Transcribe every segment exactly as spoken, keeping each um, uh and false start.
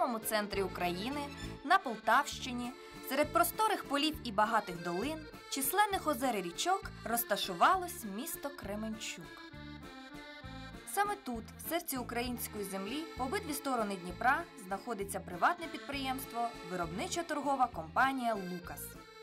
самому центрі України, на Полтавщині, серед просторих полів і багатих долин, численних озер і річок розташувалось місто Кременчук. Саме тут, в серці української землі, по обидві сторони Дніпра, знаходиться приватне підприємство виробничо-торгова компанія «Лукас».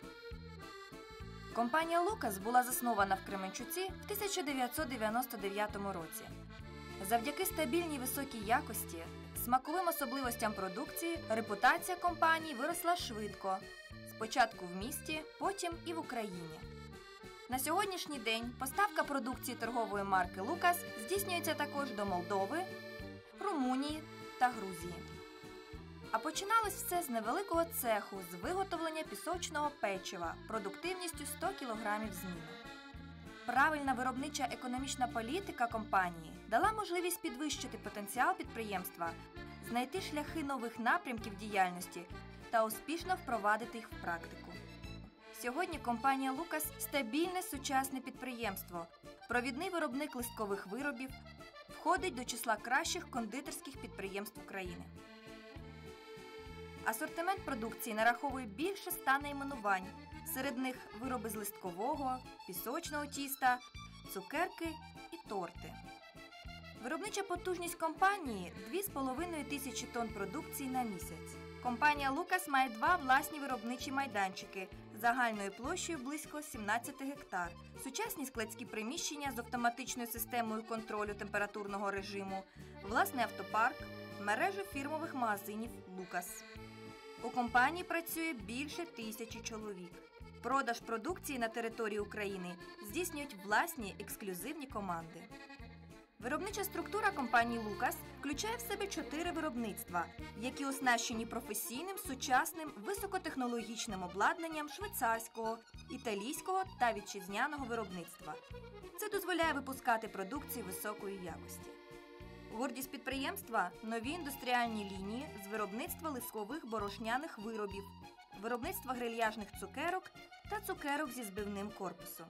Компанія «Лукас» була заснована в Кременчуці в тисяча дев'ятсот дев'яносто дев'ятому році. Завдяки стабільній високій якості, смаковим особливостям продукції, репутація компанії виросла швидко. Спочатку в місті, потім і в Україні. На сьогоднішній день поставка продукції торгової марки «Лукас» здійснюється також до Молдови, Румунії та Грузії. А починалось все з невеликого цеху з виготовлення пісочного печива продуктивністю сто кілограмів в зміну. Правильна виробнича економічна політика компанії дала можливість підвищити потенціал підприємства, знайти шляхи нових напрямків діяльності та успішно впровадити їх в практику. Сьогодні компанія «Лукас» – стабільне сучасне підприємство, провідний виробник листкових виробів, входить до числа кращих кондитерських підприємств України. Асортимент продукції нараховує більше ста найменувань, серед них вироби з листкового, пісочного тіста, цукерки і торти. Виробнича потужність компанії – дві з половиною тисячі тонн продукції на місяць. Компанія «Лукас» має два власні виробничі майданчики загальною площею близько сімнадцять гектар, сучасні складські приміщення з автоматичною системою контролю температурного режиму, власний автопарк, мережу фірмових магазинів «Лукас». У компанії працює більше тисячі чоловік. Продаж продукції на території України здійснюють власні ексклюзивні команди. Виробнича структура компанії «Лукас» включає в себе чотири виробництва, які оснащені професійним, сучасним, високотехнологічним обладнанням швейцарського, італійського та вітчизняного виробництва. Це дозволяє випускати продукцію високої якості. Гордість підприємства – нові індустріальні лінії з виробництва листкових борошняних виробів, виробництва грильяжних цукерок та цукерок зі збивним корпусом.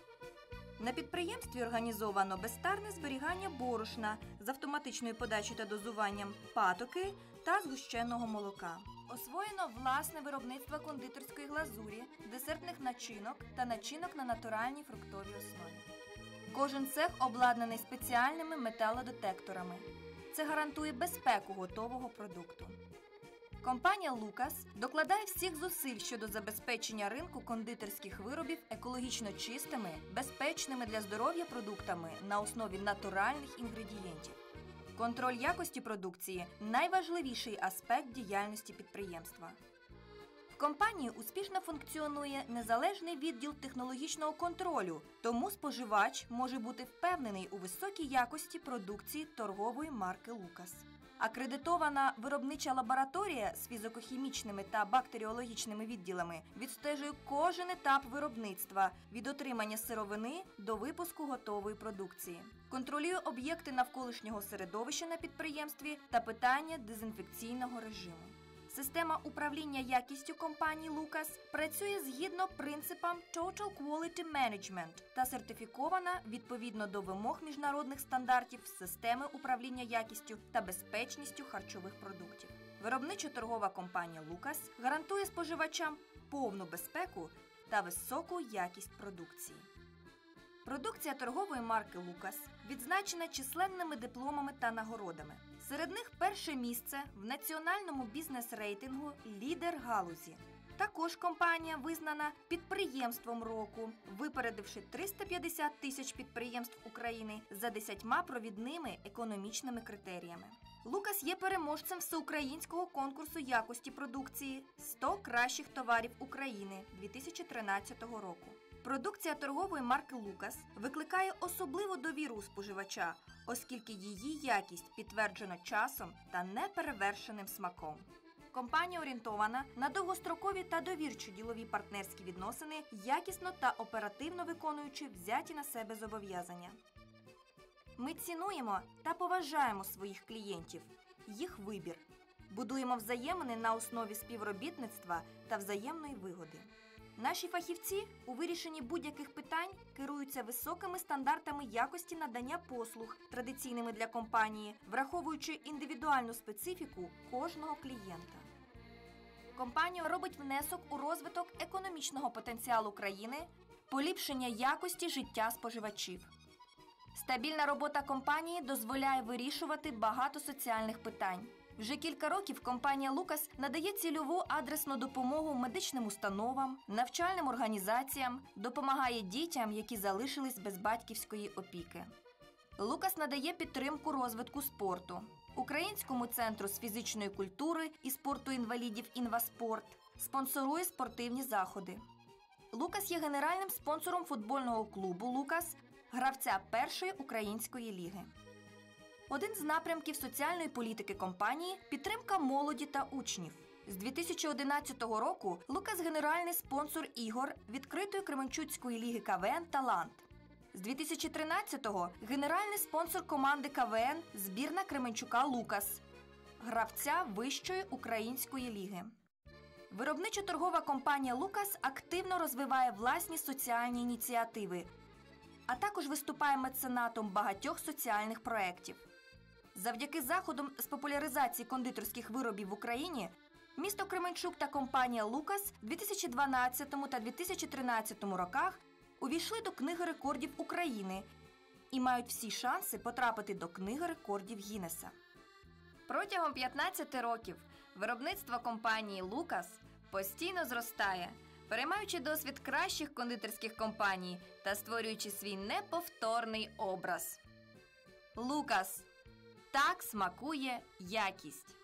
На підприємстві організовано безстарне зберігання борошна з автоматичною подачею та дозуванням патоки та згущеного молока. Освоєно власне виробництво кондитерської глазурі, десертних начинок та начинок на натуральній фруктовій основі. Кожен цех обладнаний спеціальними металодетекторами. Це гарантує безпеку готового продукту. Компанія «Лукас» докладає всіх зусиль щодо забезпечення ринку кондитерських виробів екологічно чистими, безпечними для здоров'я продуктами на основі натуральних інгредієнтів. Контроль якості продукції – найважливіший аспект діяльності підприємства. В компанії успішно функціонує незалежний відділ технологічного контролю, тому споживач може бути впевнений у високій якості продукції торгової марки «Лукас». Акредитована виробнича лабораторія з фізико-хімічними та бактеріологічними відділами відстежує кожен етап виробництва від отримання сировини до випуску готової продукції. Контролює об'єкти навколишнього середовища на підприємстві та питання дезінфекційного режиму. Система управління якістю компанії «Лукас» працює згідно принципам Total Quality Management та сертифікована відповідно до вимог міжнародних стандартів системи управління якістю та безпечністю харчових продуктів. Виробничо-торгова компанія «Лукас» гарантує споживачам повну безпеку та високу якість продукції. Продукція торгової марки «Лукас» відзначена численними дипломами та нагородами. Серед них перше місце в національному бізнес-рейтингу «Лідер галузі». Також компанія визнана підприємством року, випередивши триста п'ятдесят тисяч підприємств України за десятьма провідними економічними критеріями. «Лукас» є переможцем всеукраїнського конкурсу якості продукції «сто кращих товарів України» дві тисячі тринадцятого року. Продукція торгової марки «Лукас» викликає особливу довіру у споживача, оскільки її якість підтверджена часом та неперевершеним смаком. Компанія орієнтована на довгострокові та довірчі ділові партнерські відносини, якісно та оперативно виконуючи взяті на себе зобов'язання. Ми цінуємо та поважаємо своїх клієнтів, їх вибір. Будуємо взаємини на основі співробітництва та взаємної вигоди. Наші фахівці у вирішенні будь-яких питань керуються високими стандартами якості надання послуг, традиційними для компанії, враховуючи індивідуальну специфіку кожного клієнта. Компанія робить внесок у розвиток економічного потенціалу країни, поліпшення якості життя споживачів. Стабільна робота компанії дозволяє вирішувати багато соціальних питань. Вже кілька років компанія «Лукас» надає цільову адресну допомогу медичним установам, навчальним організаціям, допомагає дітям, які залишились без батьківської опіки. «Лукас» надає підтримку розвитку спорту, Українському центру з фізичної культури і спорту інвалідів «Інваспорт», спонсорує спортивні заходи. «Лукас» є генеральним спонсором футбольного клубу «Лукас», гравця першої української ліги. Один з напрямків соціальної політики компанії – підтримка молоді та учнів. З дві тисячі одинадцятого року «Лукас» – генеральний спонсор ігор відкритої Кременчуцької ліги КВН «Талант». З дві тисячі тринадцятого – генеральний спонсор команди КВН збірна Кременчука «Лукас», гравця Вищої української ліги. Виробничо-торгова компанія «Лукас» активно розвиває власні соціальні ініціативи, а також виступає меценатом багатьох соціальних проєктів. Завдяки заходам з популяризації кондитерських виробів в Україні місто Кременчук та компанія «Лукас» в дві тисячі дванадцятому та дві тисячі тринадцятому роках увійшли до Книги рекордів України і мають всі шанси потрапити до Книги рекордів Гіннеса. Протягом п'ятнадцяти років виробництво компанії «Лукас» постійно зростає, переймаючи досвід кращих кондитерських компаній та створюючи свій неповторний образ. «Лукас» – так смакує якість.